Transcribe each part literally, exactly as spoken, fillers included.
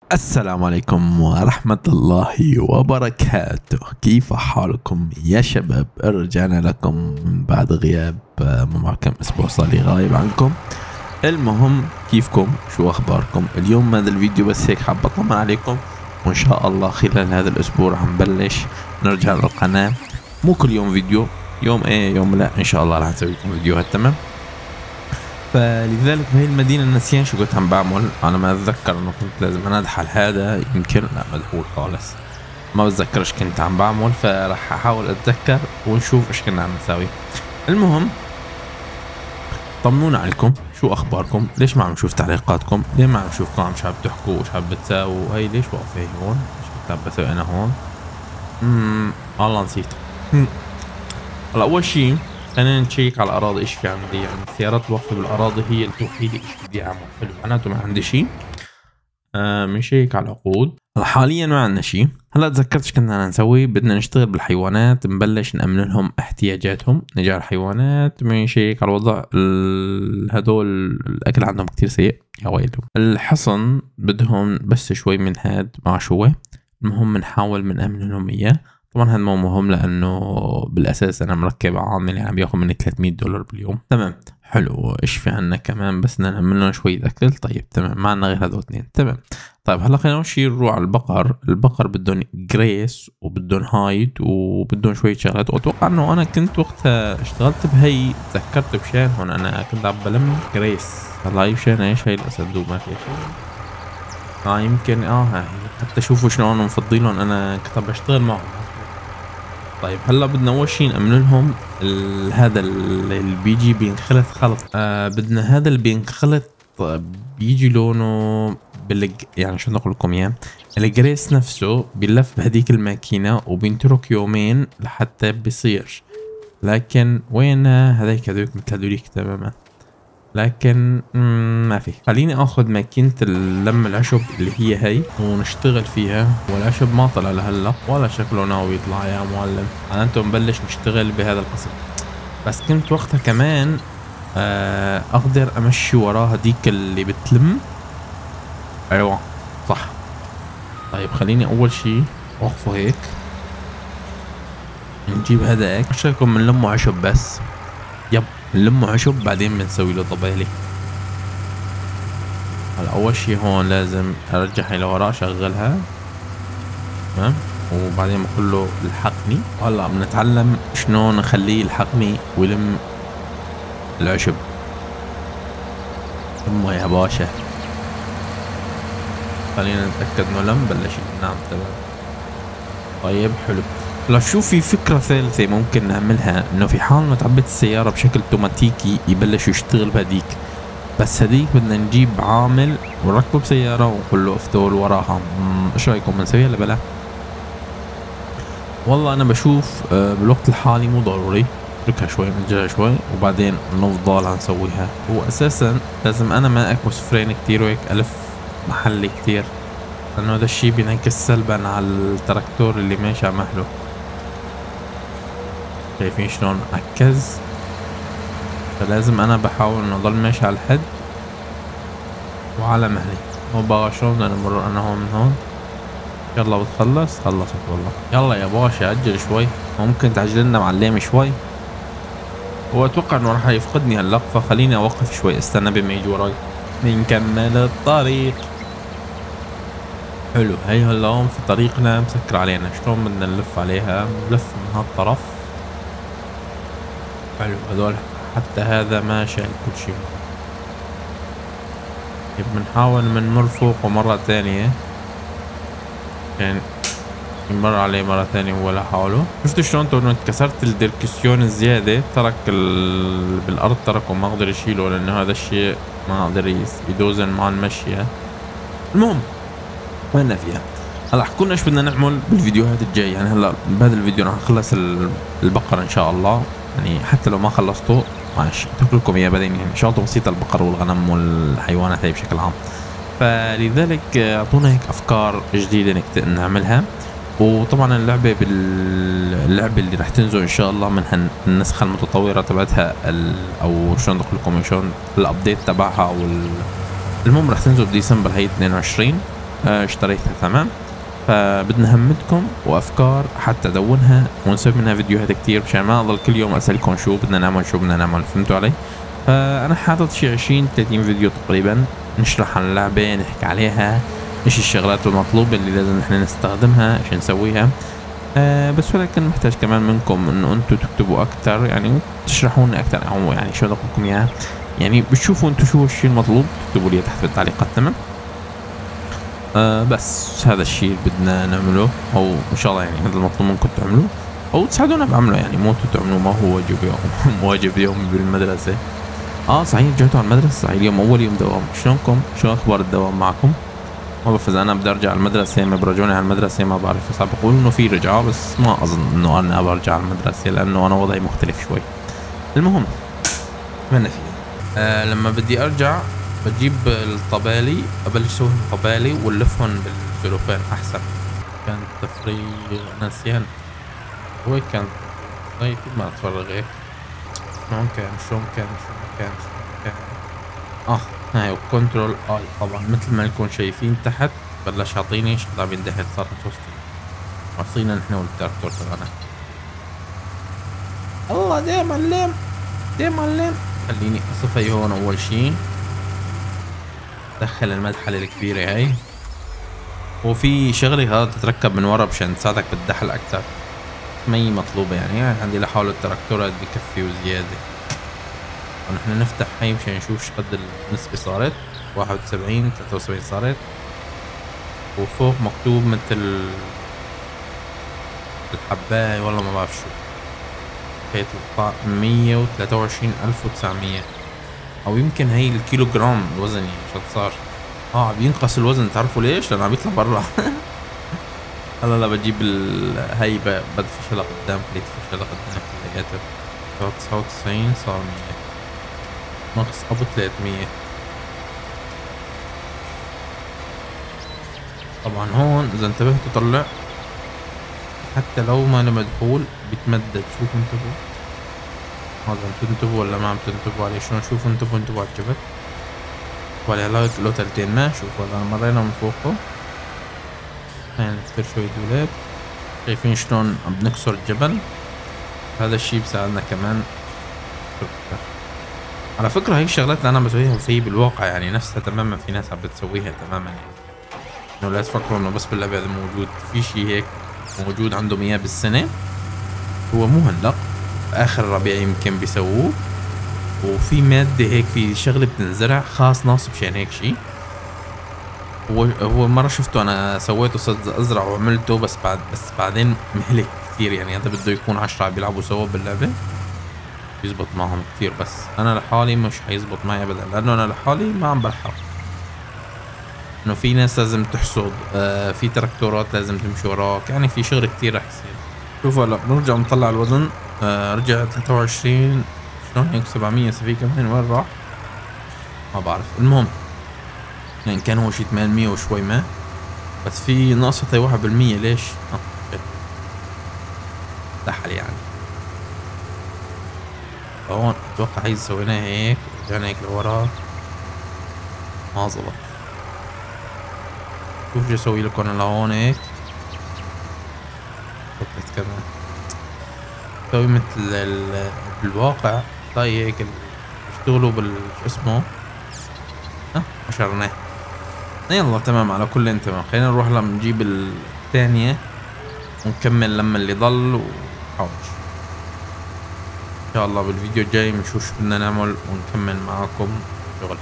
السلام عليكم ورحمة الله وبركاته. كيف حالكم يا شباب؟ رجعنا لكم من بعد غياب، ما كم اسبوع صار لي غايب عنكم. المهم كيفكم؟ شو اخباركم؟ اليوم هذا الفيديو بس هيك حاب اطمن عليكم، وان شاء الله خلال هذا الاسبوع رح نبلش نرجع للقناة. مو كل يوم فيديو، يوم ايه يوم لا، ان شاء الله رح نسوي لكم فيديوهات. تمام. فلذلك بهي المدينة نسيان شو كنت عم بعمل. انا ما اتذكر انه كنت لازم انادح على هذا، يمكن لا مدحول خالص، ما بتذكر ايش كنت عم بعمل، فراح احاول اتذكر ونشوف ايش كنا عم نساوي. المهم طمنونا عليكم، شو اخباركم؟ ليش ما عم نشوف تعليقاتكم؟ ليه ما عم نشوفكم عم شو عم تحكوا وش عم بتساووا؟ هي ليش واقفة هي هون؟ ايش كنت عم بسوي انا هون؟ امم والله نسيت. هلا اول شيء خلينا نشيك على الاراضي ايش في عندي. يعني السيارات الواقفه بالاراضي هي الوحيده ايش بدي اعمل. حلو، معناته ما عندي شيء. آه بنشيك على العقود. هلا حاليا ما عندنا شيء. هلا تذكرت ايش كنا نسوي. بدنا نشتغل بالحيوانات، نبلش نأمن لهم احتياجاتهم. نجي على الحيوانات بنشيك على الوضع. هدول الاكل عندهم كتير سيء يا ويلهم. الحصن بدهم بس شوي من هاد مع شوي. المهم نحاول من امن لهم اياه. طبعا هذا مو مهم لانه بالاساس انا مركب عامل عم بياخذ مني ثلاثمية دولار باليوم. تمام حلو. ايش في عنا كمان؟ بس بدنا نعمل لهم شويه اكل. طيب تمام، ما عندنا غير هذول اثنين. تمام. طيب هلا خلينا اول شيء نروح على البقر. البقر بدهم جريس وبدهم هايد وبدهم شويه شغلات، واتوقع انه انا كنت وقتها اشتغلت بهي، تذكرت بشان هون انا كنت عم بلم جريس. هلا هي بشان ايش؟ هي الصندوق ما في شيء. اه يمكن اه هاي حتى شوفوا شلون مفضلهم، انا كنت بشتغل معهم. طيب هلا بدنا اول شيء نأمن لهم هذا اللي بيجي بينخلط خلط. آه بدنا هذا اللي بينخلط بيجي لونه بالج، يعني شو نقول لكم اياه، الجريس نفسه بيلف بهديك الماكينه وبينترك يومين لحتى بيصير. لكن وين هذيك هذوك مثل هذوليك تماما، لكن ما في. خليني اخذ ماكينة اللم العشب اللي هي هي ونشتغل فيها. والعشب ما طلع لهلا ولا شكله ناوي يطلع يا معلم. معناته نبلش نشتغل بهذا القسم. بس كنت وقتها كمان آه اقدر امشي وراها هذيك اللي بتلم. ايوه صح. طيب خليني اول شيء اوقفه هيك، نجيب هذاك. ايش رايكم بنلمه عشب بس؟ يب نلمه عشب بعدين بنسوي له طبالي. هلا اول شي هون لازم ارجعها لورا اشغلها. تمام. وبعدين بقول له الحقني. هلا بنتعلم شلون نخليه يلحقني ويلم العشب. يما يا باشا خلينا نتاكد انه لم. بلش. نعم تمام. طيب حلو. هلا شو في فكره ثالثه ممكن نعملها، انه في حال ما تعبت السياره بشكل اوتوماتيكي يبلش يشتغل بهديك، بس هديك بدنا نجيب عامل ونركبه بسيارة ونقول له افتول وراها. ايش رايكم بنسويها ولا بلا؟ والله انا بشوف بالوقت الحالي مو ضروري، اتركها شوي نرجعها شوي وبعدين نفضل نسويها. هو اساسا لازم انا ما اكبس فرين كتير وهيك الف محلي كتير، لانه هذا الشي بينعكس سلبا على التراكتور اللي ماشي على مهله. شايفين شلون عكز؟ فلازم انا بحاول انه اضل ماشي على الحد وعلى مهلي. هو بقى شلون بدنا نمر انا هون من هون. يلا بتخلص؟ خلصت والله. يلا يا باشا اجل شوي، ممكن تعجل لنا معلم شوي. هو اتوقع انه راح يفقدني هلا، فخليني اوقف شوي استنى بما يجي وراي بنكمل الطريق. حلو. هي هلا هون في طريقنا مسكر علينا. شلون بدنا نلف عليها؟ نلف من هالطرف. حلو. هذول حتى هذا ما شايل كل شيء. بنحاول بنمر فوق ومرة ثانية، يعني يمر عليه مرة ثانية هو لحاله. شفتوا شلون تو انكسرت الدركسيون الزيادة، ترك ال... بالأرض تركه ما قدر يشيله، لأنه هذا الشيء ما قدر يدوزن مع المشية. المهم وين فيها. هلا حكونا ايش بدنا نعمل بالفيديوهات الجاية. يعني هلا بهذا الفيديو راح نخلص البقرة ان شاء الله، يعني حتى لو ما خلصته ماشي اترك لكم اياه بعدين. يعني شغلته بسيطة، البقر والغنم والحيوانات هي بشكل عام. فلذلك اعطونا هيك افكار جديدة نعملها. وطبعا اللعبة باللعبة اللي راح تنزل ان شاء الله من النسخة المتطورة تبعتها او شلون نقول لكم شلون الابديت تبعها. او المهم راح تنزل بديسمبر هي اثنين وعشرين. آه اشتريتها تمام. فبدنا همتكم وافكار حتى ادونها ونسوي منها فيديوهات كتير مشان ما اضل كل يوم اسالكم شو بدنا نعمل شو بدنا نعمل، فهمتوا علي؟ فانا حاطط شي عشرين ثلاثين فيديو تقريبا نشرح عن اللعبه، نحكي عليها، ايش الشغلات المطلوبه اللي لازم نحن نستخدمها عشان نسويها. آه بس ولكن محتاج كمان منكم انه انتم تكتبوا اكثر، يعني تشرحوا لنا اكثر او يعني شو بدكم اياه، يعني بتشوفوا انتم شو الشيء المطلوب تكتبوا لي تحت بالتعليقات. تمام. آه بس هذا الشيء اللي بدنا نعمله، او ان شاء الله يعني هذا المطلوب منكم تعملوه او تساعدونا بعمله، يعني مو انتم تعملوه، ما هو واجب يوم واجب يومي بالمدرسه. اه صحيح رجعتوا على المدرسه، صحيح اليوم اول يوم دوام، شلونكم؟ شو اخبار الدوام معكم؟ ما بعرف اذا انا بدي ارجع على المدرسه، ما برجعوني على المدرسه، ما بعرف، بس عم بقولوا انه في رجعه، بس ما اظن انه انا برجع على المدرسه لانه انا وضعي مختلف شوي. المهم منا فيها. آه لما بدي ارجع بجيب الطبالي، ابلش اسوي طبالي ونلفهم بالسلوفان احسن. كان تفريغ نسيان، هو كان طيب ما اتفرغ هيك. شلون كان شلون كان شلون كان شلون كان اه هاي كنترول اي طبعا مثل ما نكون شايفين تحت بلش يعطيني شغله عم يندهر، صارت وسطي عصينا نحن والتراكتور تبعنا. الله دي معلم دي معلم. خليني اصفي هون اول شي، دخل المدحله الكبيره هاي، وفي شغله هذا تتركب من ورا مشان تساعدك بالدحل اكثر، مي مطلوبه يعني, يعني عندي لحاله التراكتور هاد بكفي وزياده. ونحن نفتح هاي مشان نشوف شو قد النسبه صارت، واحد وسبعين ثلاثة وسبعين صارت، وفوق مكتوب مثل الحباية والله ما بعرف شو، هي تطلع مية وثلاثة وعشرين ألف وتسعمية، او يمكن هي الكيلو جرام الوزن يعني شو صار. اه عم ينقص الوزن، تعرفوا ليش؟ لانه عم يطلع برا. هلا لا بجيب هي بدفشها لقدام، بليت فشها لقدام كلياتها. تسعة وتسعين صار مية، نقص ابو ثلاثمية. طبعا هون اذا انتبهتوا طلع حتى لو ما مدحول بيتمدد، شوفوا انتبهوا هذا، عم تنتبهوا ولا ما عم تنتبهوا عليه؟ شلون شوفوا انتبهوا انتبهوا على الجبل ولا لا له تلتين ما شوفوا هذا مرينا من فوقه. يعني كثير شوي دولاب، شايفين شلون عم بنكسر الجبل، هذا الشيء بساعدنا كمان. على فكرة هي الشغلات اللي انا بسويها في بالواقع يعني نفسها تماما في ناس عم بتسويها تماما، يعني انه لا تفكروا انه بس باللعبة هذا موجود، في شيء هيك موجود عندهم اياه بالسنة، هو مو هلا اخر الربيع يمكن بيسووه، وفي مادة هيك في شغلة بتنزرع خاص ناصب مشان هيك شيء. هو هو مرة شفته انا سويته صرت ازرع وعملته، بس بعد بس بعدين مهلك كثير، يعني هذا بده يكون عشرة بيلعبوا سوا باللعبة يزبط معهم كثير، بس انا لحالي مش حيزبط معي ابدا، لانه انا لحالي ما عم بلحق، انه في ناس لازم تحصد، آه في تراكتورات لازم تمشي وراك، يعني في شغل كثير رح يصير. شوفوا هلا بنرجع نطلع الوزن، آه رجع ثلاثة وعشرين، شلون هيك سبعمية في كمان وين راح؟ ما بعرف. المهم يعني كان هو شي ثمانمية وشوي ما، بس في ناقصة واحد بالمية. ليش؟ اه دحل يعني. هون اتوقع هي سويناها هيك رجعنا هيك لورا ما زبط. شوف شو اسوي لكم انا لهون هيك، فكرت كمان سوي مثل ال... بالواقع طيب هيك اشتغلوا بال شو اسمه، ها حشرناه. يلا تمام، على كل تمام. خلينا نروح لما نجيب الثانية ونكمل لما اللي ضل وحاوش. ان شاء الله بالفيديو الجاي بنشوف شو بدنا نعمل ونكمل معاكم شغل.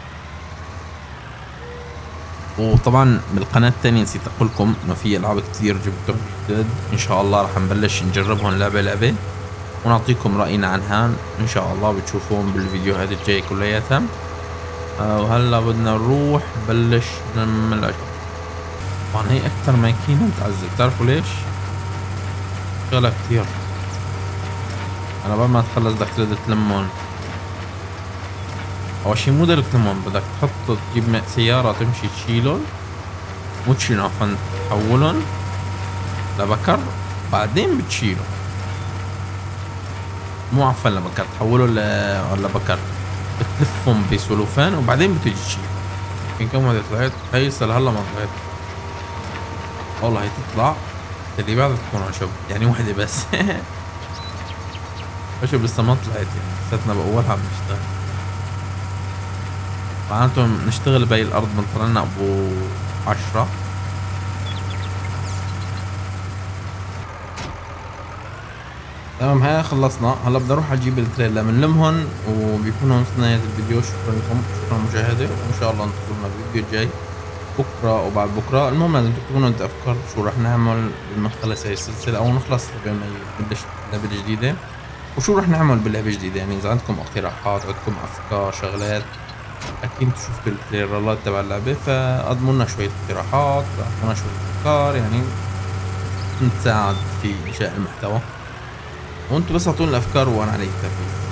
وطبعا بالقناة الثانية نسيت اقول لكم انه في العاب كثير جبتهم جدد، ان شاء الله رح نبلش نجربهم لعبة لعبة ونعطيكم رأينا عنها ان شاء الله، بتشوفوهم بالفيديوهات الجاية كلياتها. آه وهلا بدنا نروح نبلش نعمل اشياء. طبعا هي اكثر ماكينة بتعذب، بتعرفوا ليش؟ شغلة كثير، انا بعد ما تخلص بدك ترد تلمهم. اول شي مو بدك تلمهم، بدك تحط تجيب سيارة تمشي تشيلهم، مو تشيلهم عفوا تحولهم لبكر بعدين بتشيلهم، مو عفوا لبكر تحولهم لبكر، بتلفهم بسلوفان وبعدين بتجي تشيل. يمكن كم وحدة طلعت؟ هي لسه لهلا ما طلعت. والله هي تطلع اللي بعدها تكون عشب، يعني وحدة بس. عشب لسه ما طلعت، يعني لساتنا بأولها عم نشتغل. معناته نشتغل بهي الأرض بنطلع لنا أبو عشرة. تمام هاي خلصنا. هلا بدي اروح اجيب التريلا بنلمهن وبيكونوا وصلنا نهاية الفيديو. شكرا لكم، شكرا للمشاهدة، وان شاء الله انتظرونا بالفيديو الجاي بكره وبعد بكره. المهم لازم تكتبوا لنا انت افكار شو رح نعمل لما تخلص هاي السلسلة او نخلص قبل ما نبلش لعبة جديدة، وشو رح نعمل باللعبة الجديدة. يعني اذا عندكم اقتراحات، عندكم افكار، شغلات اكيد شوف بالتريلرات تبع اللعبة، فقدموا لنا شوية اقتراحات، اعطونا شوية افكار، يعني نساعد في انشاء المحتوى. وانتوا بس اعطوني الافكار وانا علي التنفيذ.